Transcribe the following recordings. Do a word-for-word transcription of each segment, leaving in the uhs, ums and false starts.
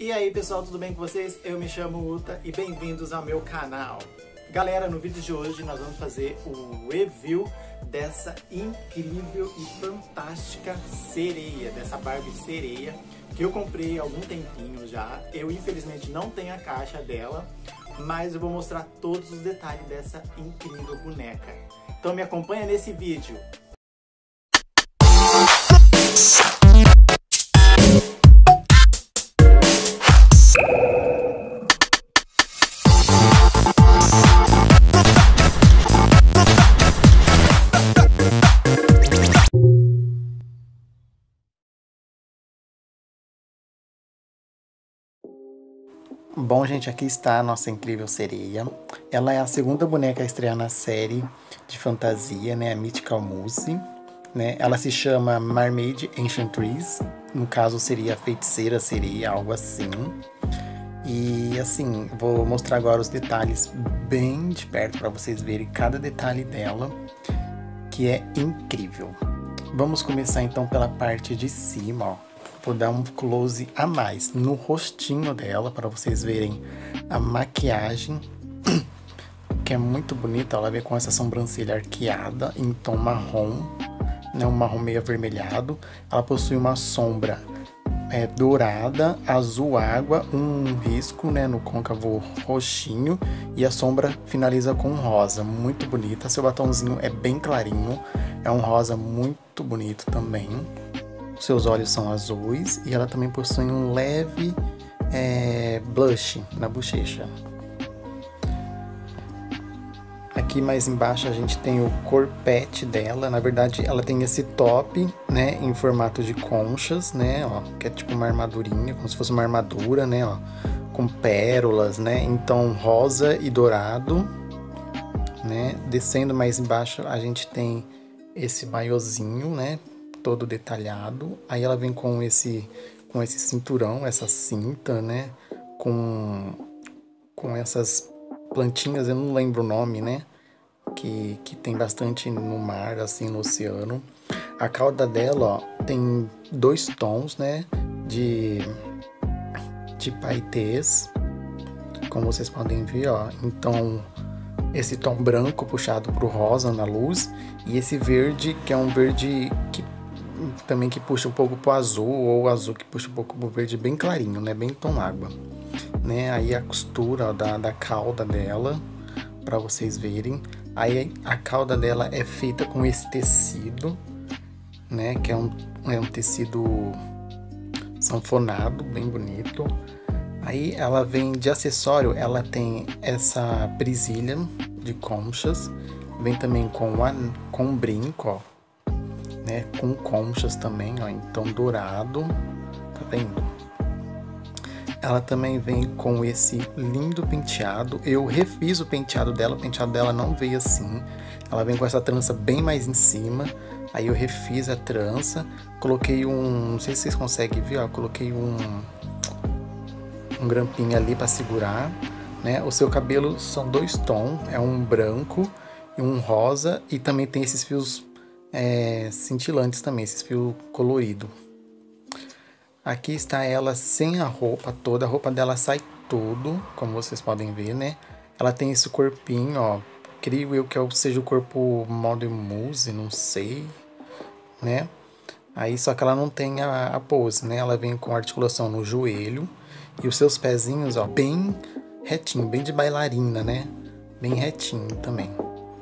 E aí pessoal, tudo bem com vocês? Eu me chamo Uta e bem-vindos ao meu canal. Galera, no vídeo de hoje nós vamos fazer o review dessa incrível e fantástica sereia, dessa Barbie sereia, que eu comprei há algum tempinho já. Eu infelizmente não tenho a caixa dela, mas eu vou mostrar todos os detalhes dessa incrível boneca. Então me acompanha nesse vídeo. Bom, gente, aqui está a nossa incrível sereia. Ela é a segunda boneca a estrear na série de fantasia, né, a Mythical Muse, né? Ela se chama Mermaid Enchantress, no caso seria a feiticeira sereia, algo assim. E assim, vou mostrar agora os detalhes bem de perto para vocês verem cada detalhe dela, que é incrível. Vamos começar então pela parte de cima, ó. Vou dar um close a mais no rostinho dela para vocês verem a maquiagem, que é muito bonita. Ela vem com essa sobrancelha arqueada em tom marrom, né, um marrom meio avermelhado. Ela possui uma sombra é, dourada, azul água, um risco, né, no côncavo roxinho, e a sombra finaliza com rosa, muito bonita. Seu batomzinho é bem clarinho, é um rosa muito bonito também. Seus olhos são azuis e ela também possui um leve é, blush na bochecha. Aqui mais embaixo a gente tem o corpete dela. Na verdade ela tem esse top, né, em formato de conchas, né, ó, que é tipo uma armadurinha, como se fosse uma armadura, né, ó, com pérolas, né, em tom rosa e dourado, né. Descendo mais embaixo a gente tem esse maiozinho, né, todo detalhado. Aí ela vem com esse com esse cinturão, essa cinta, né, com com essas plantinhas, eu não lembro o nome, né, que que tem bastante no mar, assim, no oceano. A cauda dela, ó, tem dois tons, né, de de paetês, como vocês podem ver, ó. Então esse tom branco puxado pro rosa na luz, e esse verde, que é um verde que também que puxa um pouco pro azul, ou azul que puxa um pouco pro verde, bem clarinho, né, bem tom água, né. Aí a costura, ó, da, da cauda dela, para vocês verem. Aí a cauda dela é feita com esse tecido, né, que é um, é um tecido sanfonado, bem bonito. Aí ela vem de acessório, ela tem essa presilha de conchas, vem também com, a, com um brinco, ó, né, com conchas também, ó, em tom dourado, tá vendo? Ela também vem com esse lindo penteado. Eu refiz o penteado dela, o penteado dela não veio assim. Ela vem com essa trança bem mais em cima. Aí eu refiz a trança, coloquei um, não sei se vocês conseguem ver, ó, coloquei um um grampinho ali para segurar, né? O seu cabelo são dois tons, é um branco e um rosa, e também tem esses fios É, cintilantes também, esses fios coloridos. Aqui está ela sem a roupa toda, a roupa dela sai tudo, como vocês podem ver, né? Ela tem esse corpinho, ó, creio eu que seja o corpo Modern Muse, não sei, né? Aí só que ela não tem a, a pose, né? Ela vem com articulação no joelho, e os seus pezinhos, ó, bem retinho, bem de bailarina, né? Bem retinho também.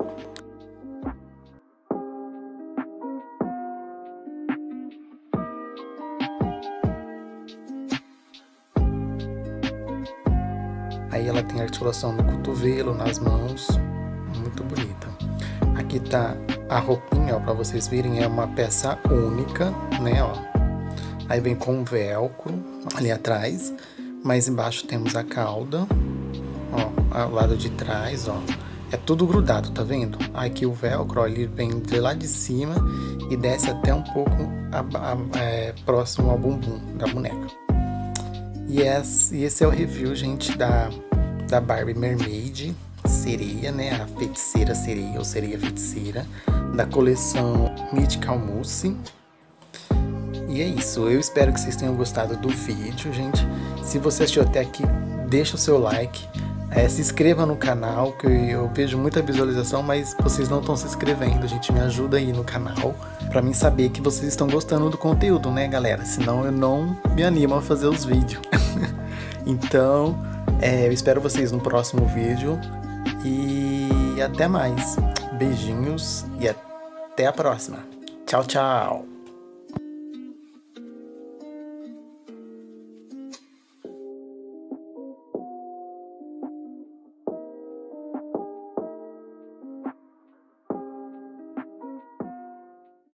Aí ela tem articulação no cotovelo, nas mãos, muito bonita. Aqui tá a roupinha, ó, pra vocês verem, é uma peça única, né, ó. Aí vem com velcro ali atrás, mais embaixo temos a cauda, ó, ao lado de trás, ó. É tudo grudado, tá vendo? Aqui o velcro, ó, ele vem de lá de cima e desce até um pouco a, a, é, próximo ao bumbum da boneca. E esse, e esse é o review, gente, da, da Barbie Mermaid Sereia, né? A feiticeira sereia, ou sereia feiticeira, da coleção Mythical Muse. E E é isso, eu espero que vocês tenham gostado do vídeo, gente. Se você assistiu até aqui, deixa o seu like, é, se inscreva no canal, que eu vejo muita visualização, mas vocês não estão se inscrevendo, gente, me ajuda aí no canal, pra mim saber que vocês estão gostando do conteúdo, né, galera? Senão eu não me animo a fazer os vídeos. Então, é, eu espero vocês no próximo vídeo e até mais. Beijinhos e até a próxima. Tchau, tchau!